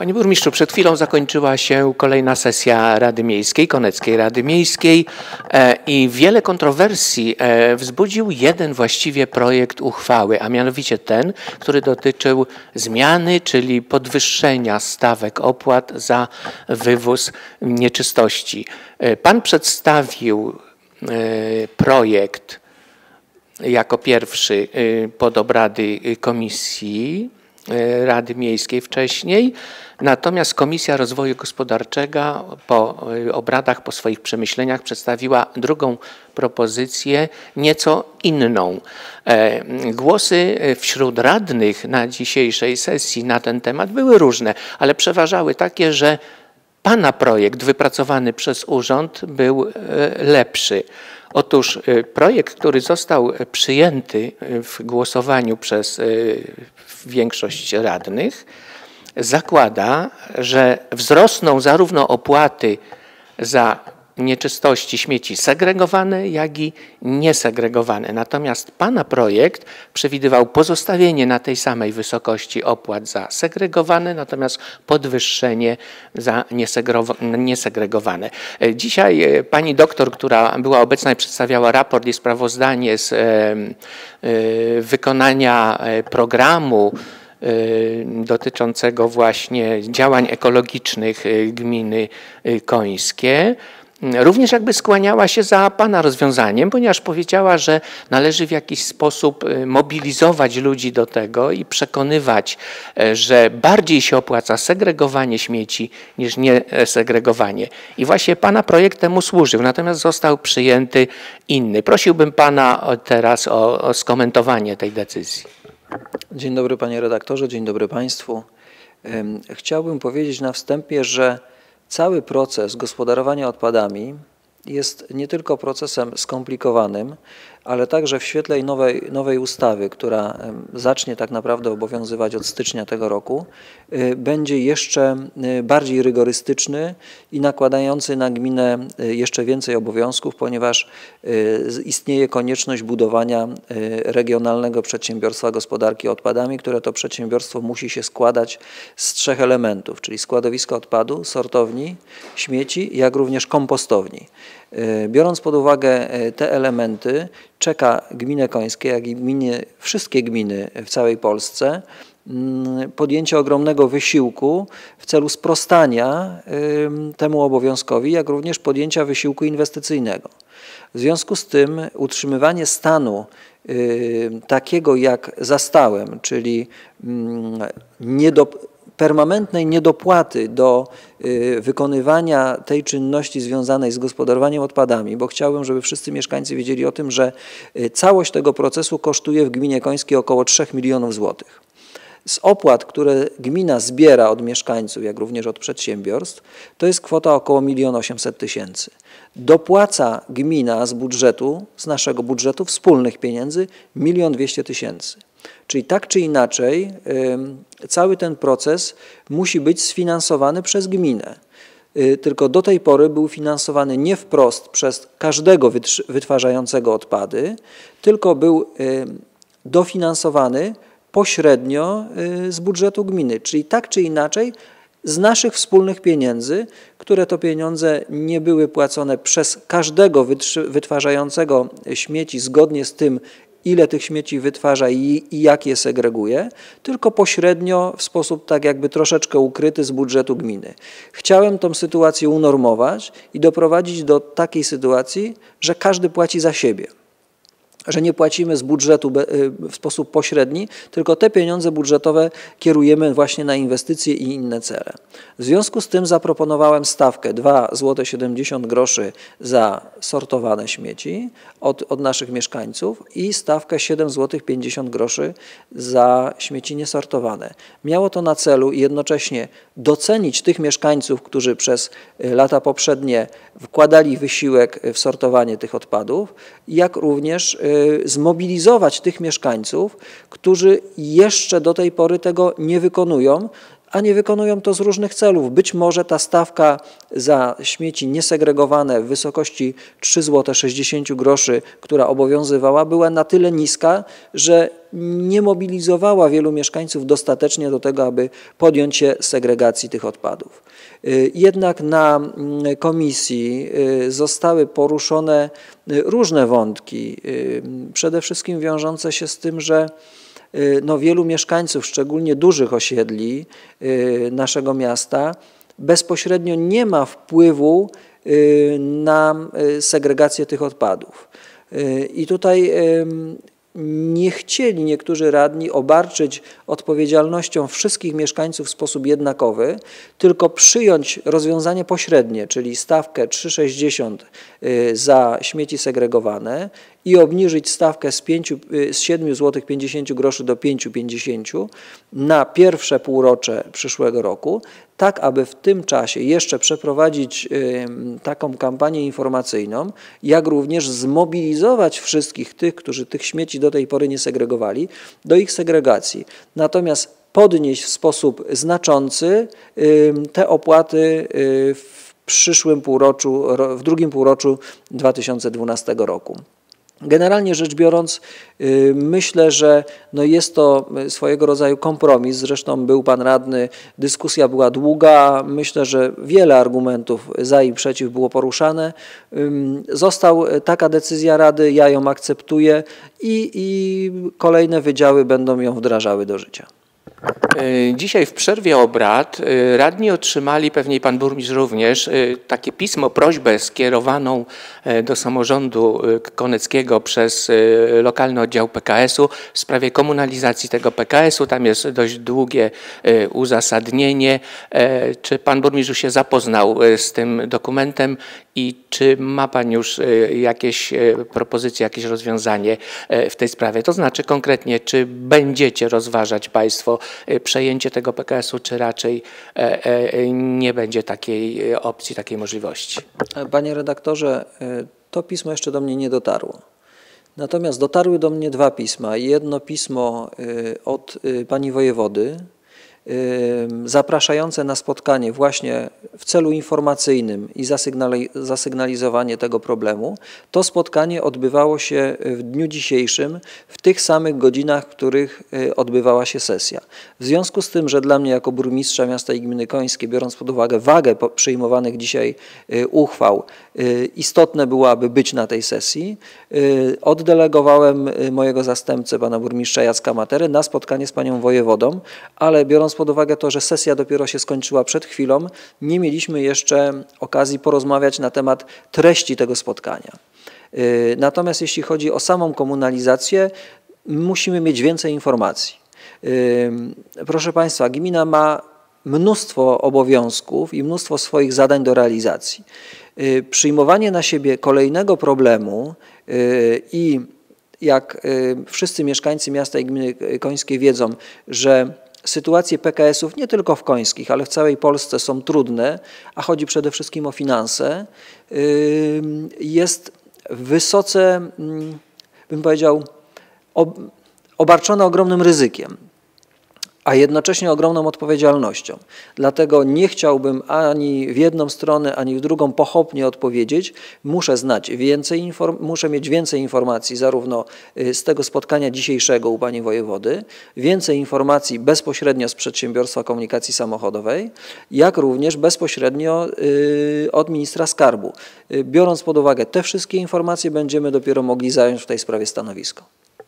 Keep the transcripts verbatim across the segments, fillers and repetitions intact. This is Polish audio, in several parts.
Panie burmistrzu, przed chwilą zakończyła się kolejna sesja Rady Miejskiej, Koneckiej Rady Miejskiej i wiele kontrowersji wzbudził jeden właściwie projekt uchwały, a mianowicie ten, który dotyczył zmiany, czyli podwyższenia stawek opłat za wywóz nieczystości. Pan przedstawił projekt jako pierwszy pod obrady komisji Rady Miejskiej wcześniej, natomiast Komisja Rozwoju Gospodarczego po obradach, po swoich przemyśleniach przedstawiła drugą propozycję, nieco inną. Głosy wśród radnych na dzisiejszej sesji na ten temat były różne, ale przeważały takie, że pana projekt wypracowany przez urząd był lepszy. Otóż projekt, który został przyjęty w głosowaniu przez większość radnych, zakłada, że wzrosną zarówno opłaty za nieczystości, śmieci segregowane, jak i niesegregowane. Natomiast pana projekt przewidywał pozostawienie na tej samej wysokości opłat za segregowane, natomiast podwyższenie za niesegregowane. Dzisiaj pani doktor, która była obecna i przedstawiała raport i sprawozdanie z wykonania programu dotyczącego właśnie działań ekologicznych gminy końskie, również jakby skłaniała się za pana rozwiązaniem, ponieważ powiedziała, że należy w jakiś sposób mobilizować ludzi do tego i przekonywać, że bardziej się opłaca segregowanie śmieci niż nie segregowanie. I właśnie pana projekt temu służył, natomiast został przyjęty inny. Prosiłbym pana teraz o, o skomentowanie tej decyzji. Dzień dobry panie redaktorze, dzień dobry państwu. Chciałbym powiedzieć na wstępie, że cały proces gospodarowania odpadami jest nie tylko procesem skomplikowanym, ale także w świetle nowej, nowej ustawy, która zacznie tak naprawdę obowiązywać od stycznia tego roku, będzie jeszcze bardziej rygorystyczny i nakładający na gminę jeszcze więcej obowiązków, ponieważ istnieje konieczność budowania regionalnego przedsiębiorstwa gospodarki odpadami, które to przedsiębiorstwo musi się składać z trzech elementów, czyli składowiska odpadu, sortowni, śmieci, jak również kompostowni. Biorąc pod uwagę te elementy, czeka gminę końskie, jak i gminy, wszystkie gminy w całej Polsce podjęcie ogromnego wysiłku w celu sprostania temu obowiązkowi, jak również podjęcia wysiłku inwestycyjnego. W związku z tym utrzymywanie stanu takiego jak zastałem, czyli nie do permanentnej niedopłaty do wykonywania tej czynności związanej z gospodarowaniem odpadami, bo chciałbym, żeby wszyscy mieszkańcy wiedzieli o tym, że całość tego procesu kosztuje w gminie końskiej około trzech milionów złotych. Z opłat, które gmina zbiera od mieszkańców, jak również od przedsiębiorstw, to jest kwota około milion osiemset tysięcy. Dopłaca gmina z budżetu, z naszego budżetu wspólnych pieniędzy milion dwieście tysięcy. Czyli tak czy inaczej cały ten proces musi być sfinansowany przez gminę. Tylko do tej pory był finansowany nie wprost przez każdego wytwarzającego odpady, tylko był dofinansowany pośrednio z budżetu gminy. Czyli tak czy inaczej z naszych wspólnych pieniędzy, które to pieniądze nie były płacone przez każdego wytwarzającego śmieci zgodnie z tym, ile tych śmieci wytwarza i, i jak je segreguje, tylko pośrednio w sposób tak jakby troszeczkę ukryty z budżetu gminy. Chciałem tą sytuację unormować i doprowadzić do takiej sytuacji, że każdy płaci za siebie. Że nie płacimy z budżetu w sposób pośredni, tylko te pieniądze budżetowe kierujemy właśnie na inwestycje i inne cele. W związku z tym zaproponowałem stawkę dwa złote siedemdziesiąt groszy za sortowane śmieci od, od naszych mieszkańców i stawkę siedem złotych pięćdziesiąt groszy za śmieci niesortowane. Miało to na celu jednocześnie docenić tych mieszkańców, którzy przez lata poprzednie wkładali wysiłek w sortowanie tych odpadów, jak również zmobilizować tych mieszkańców, którzy jeszcze do tej pory tego nie wykonują, a nie wykonują to z różnych celów. Być może ta stawka za śmieci niesegregowane w wysokości trzy złote sześćdziesiąt groszy, która obowiązywała, była na tyle niska, że nie mobilizowała wielu mieszkańców dostatecznie do tego, aby podjąć się segregacji tych odpadów. Jednak na komisji zostały poruszone różne wątki, przede wszystkim wiążące się z tym, że no, wielu mieszkańców, szczególnie dużych osiedli naszego miasta, bezpośrednio nie ma wpływu na segregację tych odpadów. I tutaj nie chcieli niektórzy radni obarczyć odpowiedzialnością wszystkich mieszkańców w sposób jednakowy, tylko przyjąć rozwiązanie pośrednie, czyli stawkę trzy sześćdziesiąt za śmieci segregowane i obniżyć stawkę z, z siedem złotych pięćdziesiąt groszy do pięć pięćdziesiąt na pierwsze półrocze przyszłego roku, tak aby w tym czasie jeszcze przeprowadzić taką kampanię informacyjną, jak również zmobilizować wszystkich tych, którzy tych śmieci do tej pory nie segregowali, do ich segregacji. Natomiast podnieść w sposób znaczący te opłaty w przyszłym półroczu, w drugim półroczu dwa tysiące dwunastego roku. Generalnie rzecz biorąc, myślę, że no jest to swojego rodzaju kompromis. Zresztą był pan radny, dyskusja była długa. Myślę, że wiele argumentów za i przeciw było poruszane. Została taka decyzja Rady, ja ją akceptuję i, i kolejne wydziały będą ją wdrażały do życia. Dzisiaj w przerwie obrad radni otrzymali, pewnie pan burmistrz również, takie pismo, prośbę skierowaną do samorządu koneckiego przez lokalny oddział P K S u w sprawie komunalizacji tego P K S u. Tam jest dość długie uzasadnienie. Czy pan burmistrz już się zapoznał z tym dokumentem i czy ma pan już jakieś propozycje, jakieś rozwiązanie w tej sprawie? To znaczy konkretnie, czy będziecie rozważać państwo przejęcie tego P K S u, czy raczej nie będzie takiej opcji, takiej możliwości? Panie redaktorze, to pismo jeszcze do mnie nie dotarło. Natomiast dotarły do mnie dwa pisma. Jedno pismo od pani wojewody, zapraszające na spotkanie właśnie w celu informacyjnym i zasygnalizowanie tego problemu. To spotkanie odbywało się w dniu dzisiejszym, w tych samych godzinach, w których odbywała się sesja. W związku z tym, że dla mnie jako burmistrza miasta i gminy Końskie, biorąc pod uwagę wagę przyjmowanych dzisiaj uchwał, istotne było, aby być na tej sesji, oddelegowałem mojego zastępcę, pana burmistrza Jacka Materę, na spotkanie z panią wojewodą, ale biorąc pod uwagę to, że sesja dopiero się skończyła przed chwilą, nie mieliśmy jeszcze okazji porozmawiać na temat treści tego spotkania. Natomiast jeśli chodzi o samą komunalizację, musimy mieć więcej informacji. Proszę państwa, gmina ma mnóstwo obowiązków i mnóstwo swoich zadań do realizacji. Przyjmowanie na siebie kolejnego problemu i jak wszyscy mieszkańcy miasta i gminy Końskie wiedzą, że sytuacje P K S ów nie tylko w Końskich, ale w całej Polsce są trudne, a chodzi przede wszystkim o finanse, jest wysoce, bym powiedział, obarczona ogromnym ryzykiem, a jednocześnie ogromną odpowiedzialnością. Dlatego nie chciałbym ani w jedną stronę, ani w drugą pochopnie odpowiedzieć. Muszę znać więcej, muszę mieć więcej informacji zarówno z tego spotkania dzisiejszego u pani wojewody, więcej informacji bezpośrednio z Przedsiębiorstwa Komunikacji Samochodowej, jak również bezpośrednio od ministra skarbu. Biorąc pod uwagę te wszystkie informacje, będziemy dopiero mogli zająć w tej sprawie stanowisko.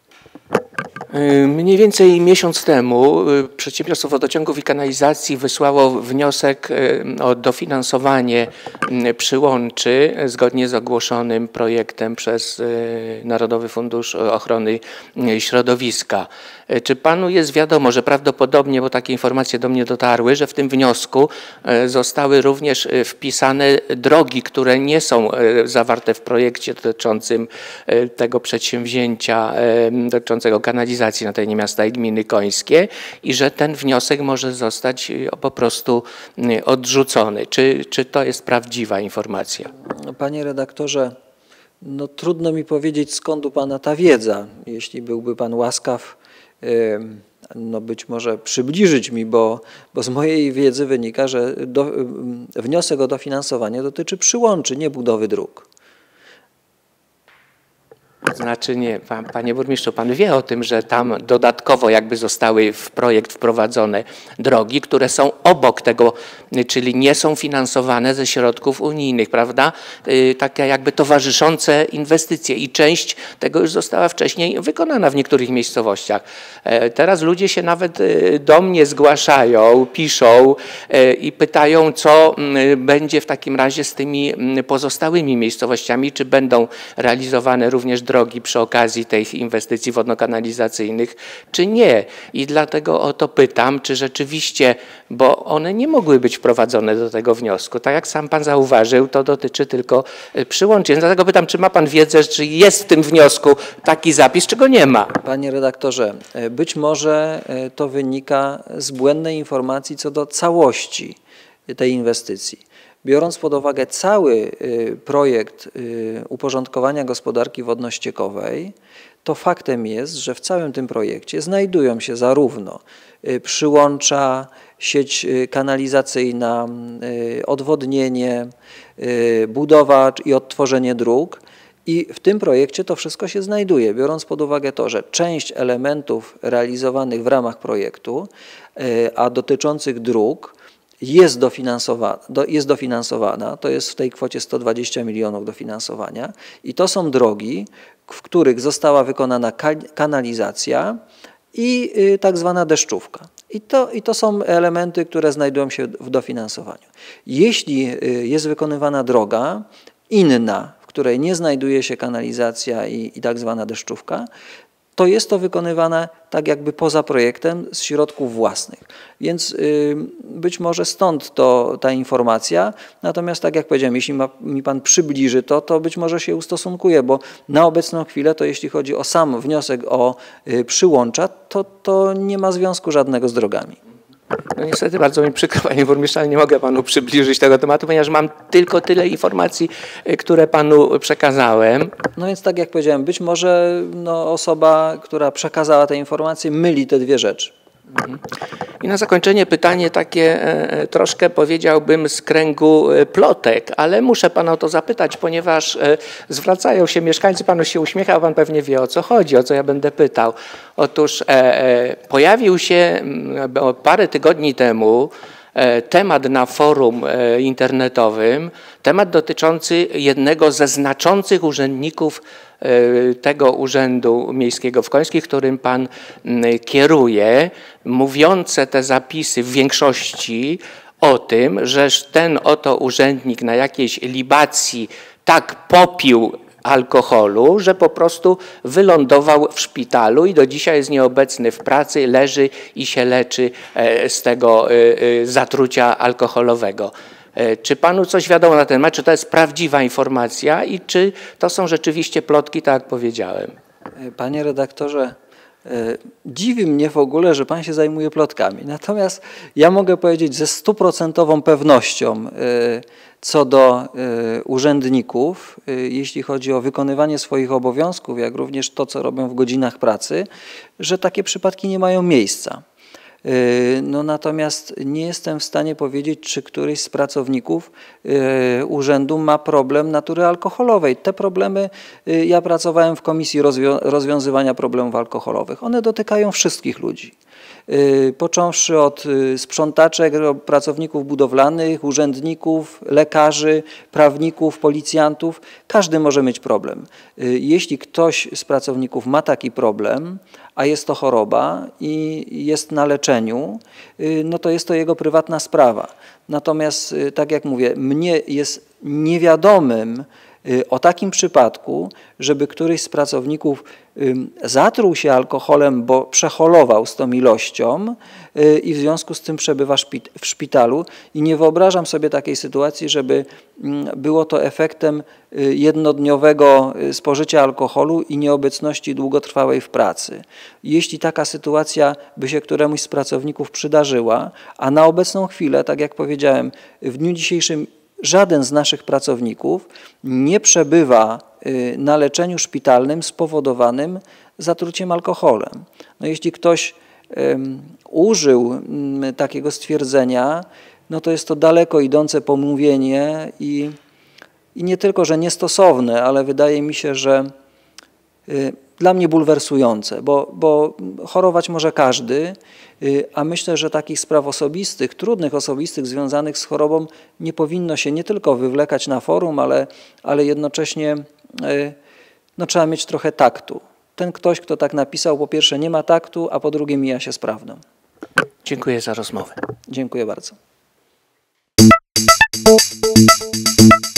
Mniej więcej miesiąc temu Przedsiębiorstwo Wodociągów i Kanalizacji wysłało wniosek o dofinansowanie przyłączy zgodnie z ogłoszonym projektem przez Narodowy Fundusz Ochrony Środowiska. Czy panu jest wiadomo, że prawdopodobnie, bo takie informacje do mnie dotarły, że w tym wniosku zostały również wpisane drogi, które nie są zawarte w projekcie dotyczącym tego przedsięwzięcia, dotyczącego kanalizacji na terenie miasta i gminy Końskie i że ten wniosek może zostać po prostu odrzucony. Czy, czy to jest prawdziwa informacja? Panie redaktorze, no trudno mi powiedzieć, skąd u pana ta wiedza. Jeśli byłby pan łaskaw no być może przybliżyć mi, bo, bo z mojej wiedzy wynika, że do, wniosek o dofinansowanie dotyczy przyłączy, nie budowy dróg. Znaczy nie, pan, panie burmistrzu, pan wie o tym, że tam dodatkowo jakby zostały w projekt wprowadzone drogi, które są obok tego, czyli nie są finansowane ze środków unijnych, prawda? Yy, takie jakby towarzyszące inwestycje i część tego już została wcześniej wykonana w niektórych miejscowościach. Yy, teraz ludzie się nawet yy, do mnie zgłaszają, piszą yy, i pytają, co yy, będzie w takim razie z tymi yy, pozostałymi miejscowościami, czy będą realizowane również drogi przy okazji tych inwestycji wodno-kanalizacyjnych, czy nie. I dlatego o to pytam, czy rzeczywiście, bo one nie mogły być wprowadzone do tego wniosku. Tak jak sam pan zauważył, to dotyczy tylko przyłączeń. Dlatego pytam, czy ma pan wiedzę, czy jest w tym wniosku taki zapis, czy go nie ma? Panie redaktorze, być może to wynika z błędnej informacji co do całości tej inwestycji. Biorąc pod uwagę cały projekt uporządkowania gospodarki wodno-ściekowej, to faktem jest, że w całym tym projekcie znajdują się zarówno przyłącza, sieć kanalizacyjna, odwodnienie, budowa i odtworzenie dróg. I w tym projekcie to wszystko się znajduje, biorąc pod uwagę to, że część elementów realizowanych w ramach projektu, a dotyczących dróg, jest dofinansowana, jest dofinansowana, to jest w tej kwocie sto dwadzieścia milionów dofinansowania i to są drogi, w których została wykonana kanalizacja i tak zwana deszczówka. I to, I to są elementy, które znajdują się w dofinansowaniu. Jeśli jest wykonywana droga inna, w której nie znajduje się kanalizacja i, i tak zwana deszczówka, to jest to wykonywane tak jakby poza projektem z środków własnych. Więc y, być może stąd to, ta informacja, natomiast tak jak powiedziałem, jeśli ma, mi pan przybliży to, to być może się ustosunkuje, bo na obecną chwilę to jeśli chodzi o sam wniosek o y, przyłącza, to, to nie ma związku żadnego z drogami. No niestety bardzo mi przykro, panie burmistrzu, ale nie mogę panu przybliżyć tego tematu, ponieważ mam tylko tyle informacji, które panu przekazałem. No więc tak jak powiedziałem, być może no, osoba, która przekazała te informacje, myli te dwie rzeczy. I na zakończenie pytanie takie e, troszkę powiedziałbym z kręgu plotek, ale muszę pana o to zapytać, ponieważ e, zwracają się mieszkańcy, panu się uśmiecha, a pan pewnie wie o co chodzi, o co ja będę pytał. Otóż e, e, pojawił się m, parę tygodni temu temat na forum internetowym, temat dotyczący jednego ze znaczących urzędników tego Urzędu Miejskiego w Końskich, którym pan kieruje, mówiące te zapisy w większości o tym, że ten oto urzędnik na jakiejś libacji tak popił alkoholu, że po prostu wylądował w szpitalu i do dzisiaj jest nieobecny w pracy, leży i się leczy z tego zatrucia alkoholowego. Czy panu coś wiadomo na ten temat? Czy to jest prawdziwa informacja i czy to są rzeczywiście plotki, tak jak powiedziałem? Panie redaktorze, dziwi mnie w ogóle, że pan się zajmuje plotkami. Natomiast ja mogę powiedzieć ze stuprocentową pewnością co do urzędników, jeśli chodzi o wykonywanie swoich obowiązków, jak również to, co robią w godzinach pracy, że takie przypadki nie mają miejsca. No natomiast nie jestem w stanie powiedzieć, czy któryś z pracowników urzędu ma problem natury alkoholowej. Te problemy, ja pracowałem w Komisji Rozwią- Rozwiązywania Problemów Alkoholowych. One dotykają wszystkich ludzi. Począwszy od sprzątaczek, pracowników budowlanych, urzędników, lekarzy, prawników, policjantów, każdy może mieć problem. Jeśli ktoś z pracowników ma taki problem, a jest to choroba i jest na leczeniu, no to jest to jego prywatna sprawa. Natomiast, tak jak mówię, mnie jest niewiadomym o takim przypadku, żeby któryś z pracowników zatruł się alkoholem, bo przeholował z tą ilością i w związku z tym przebywa w szpitalu i nie wyobrażam sobie takiej sytuacji, żeby było to efektem jednodniowego spożycia alkoholu i nieobecności długotrwałej w pracy. Jeśli taka sytuacja by się któremuś z pracowników przydarzyła, a na obecną chwilę, tak jak powiedziałem, w dniu dzisiejszym żaden z naszych pracowników nie przebywa na leczeniu szpitalnym spowodowanym zatruciem alkoholem. No jeśli ktoś um, użył um, takiego stwierdzenia, no to jest to daleko idące pomówienie i, i nie tylko, że niestosowne, ale wydaje mi się, że y, dla mnie bulwersujące, bo, bo chorować może każdy, y, a myślę, że takich spraw osobistych, trudnych osobistych związanych z chorobą nie powinno się nie tylko wywlekać na forum, ale, ale jednocześnie y, no, trzeba mieć trochę taktu. Ten ktoś, kto tak napisał, po pierwsze nie ma taktu, a po drugie mija się z prawdą. Dziękuję za rozmowę. Dziękuję bardzo.